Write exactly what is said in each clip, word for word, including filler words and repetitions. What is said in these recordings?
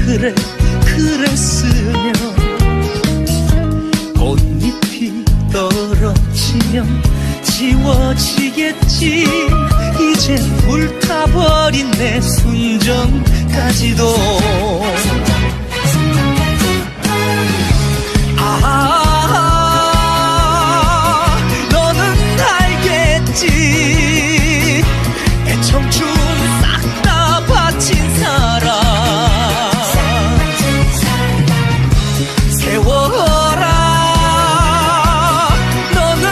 그래 그랬으면 꽃잎이 떨어지면 지워지겠지. 이젠 불타버린 내 순정까지도 아, 너는 알겠지. 내 청춘 싹 다 바친 사람 세워라. 너는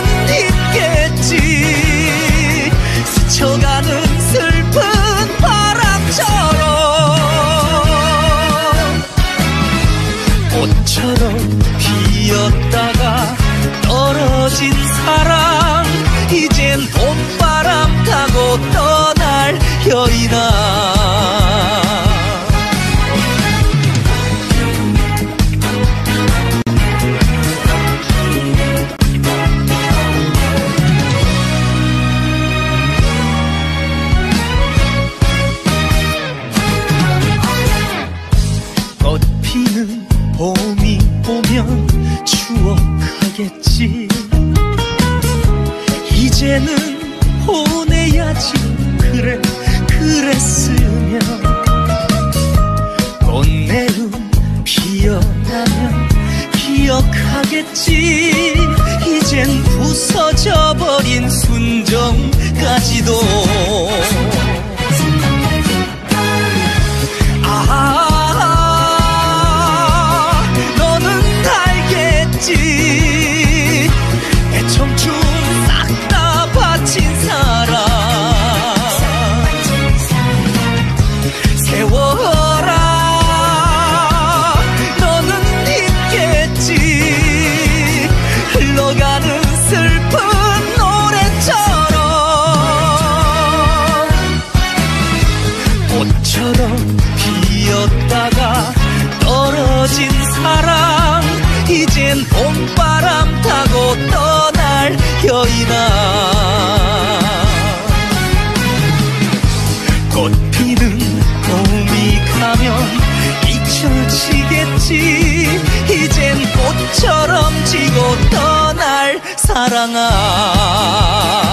있겠지. 스쳐가는 슬픈 바람처럼 꽃처럼 피었다가 떨어진 사랑. 이젠 봄바람 타고 떠날 여인아. 꽃피는 봄이 오면 추억하겠지. 이제는 보내야지. 그래 그랬으면 꽃내음 피어나면 기억하겠지. 이젠 부서져버린 순정까지도 아, 너는 알겠지. 내 청춘 싹 다 바친 사람 세워라. 너는 있겠지. 흘러가는 슬픈 노래처럼 꽃처럼 피었다가 떨어진 사랑. 이젠 봄바람 타고 떠날 여인아. 꽃피는 봄이 가면 잊혀지겠지. 이젠 꽃처럼 지고 떠날 사랑아.